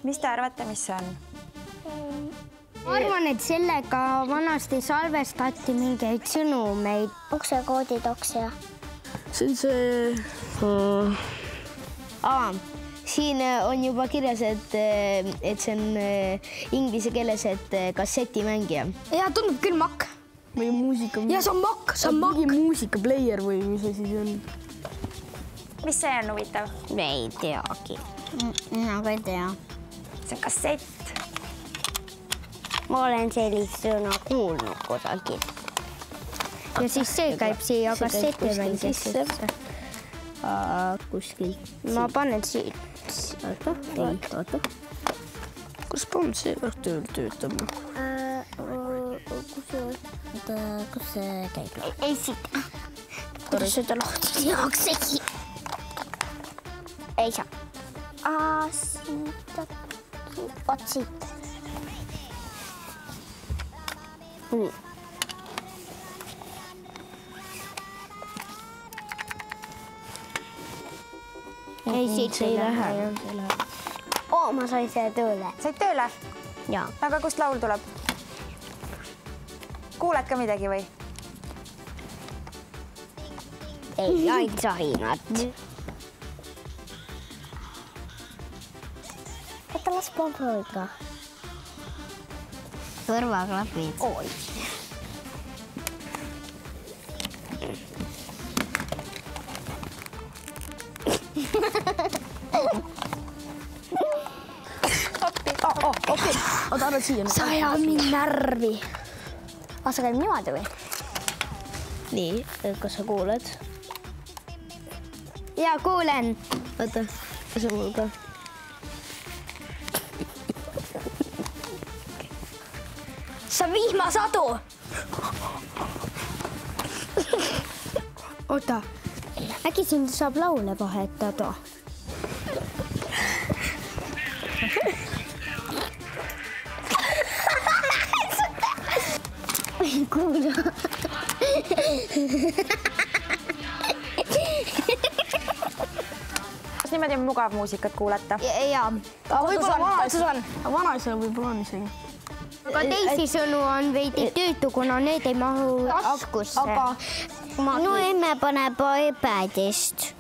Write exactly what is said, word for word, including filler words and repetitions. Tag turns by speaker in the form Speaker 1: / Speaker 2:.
Speaker 1: mis te arvate, mis see on?
Speaker 2: Ma arvan, et sellega vanasti salvestati mingeid sõnumeid.
Speaker 3: Uksekooditoks ja...
Speaker 4: See on see...
Speaker 2: Aa, siin on juba kirjas, et, et see on inglise keeles, et kassetimängija.
Speaker 3: Ja tundub küll makk.
Speaker 4: Või muusika...
Speaker 3: Ja see on makk, see on makk.
Speaker 4: Muusikaplayer või mis see siis on?
Speaker 1: Mis see on huvitav?
Speaker 2: Me ei teagi. Nagu ei tea.
Speaker 1: See on kassett.
Speaker 2: Ma olen sellist sõna kuulnud kusagil. Ja siis see käib siia kassetimängija sisse. Kuskil. Ma panen siit. Oota, oota, oota.
Speaker 4: Kus polnud see tööl töötab?
Speaker 2: Kus see käib? Ei siit. Kuidas seda lahti tehakse? Ei saa. Aa, siit. Vaat siit. Nii. Ei, siit ei lähe. Oo, ma sain see tööle.
Speaker 1: Said tööle?
Speaker 2: Jaa.
Speaker 1: Aga kust laul tuleb? Kuuled ka midagi või?
Speaker 2: Ei, ainult sahinat. Oota, las proovida ka. Kõrvaklapid. Oi.
Speaker 1: Oppi. Oh, oh, oppi.
Speaker 4: Oota, arvad siia.
Speaker 3: Sa ajad mind närvi. Ah, sa käib niimoodi või?
Speaker 2: Nii, kas sa kuuled? Jaa, kuulen. Oota, see mul ka.
Speaker 3: Sa vihmasadu!
Speaker 2: Oota, äkki siin saab laule vahetada? Ei kuula.
Speaker 1: Kas niimoodi on mugav muusikat kuulata?
Speaker 2: Jaa.
Speaker 4: Vanaisa võib-olla on isegi.
Speaker 2: Aga teisi sõnu on veidi tüütu, kuna need ei mahu taskusse.
Speaker 3: No emme paneb iPadist.